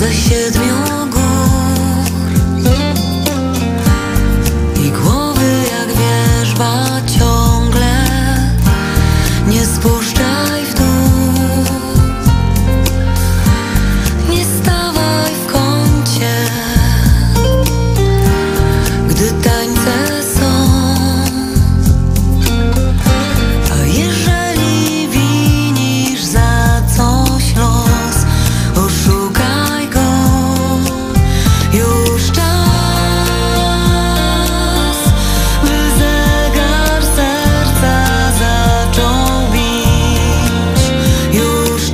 ze 7 gór i głowy jak wierzba ciągle nie spuszczaj w dół. Nie stawaj w kącie, gdy tańce są. A jeżeli winisz za coś los, oszukaj go. Już czas, by zegar serca zaczął bić. Już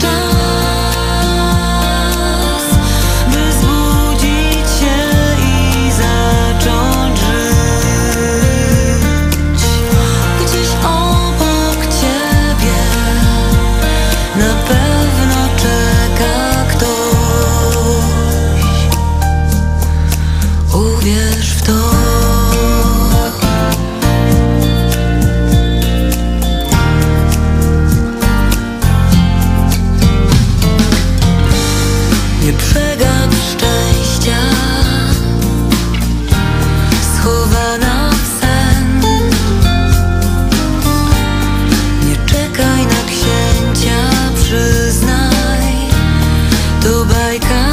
czas, by zbudzić się i zacząć żyć. Gdzieś obok ciebie na pewno czeka ktoś. Uwierz w to. Nie przegap szczęścia, schowana w sen. Nie czekaj na księcia, przyznaj, to bajka.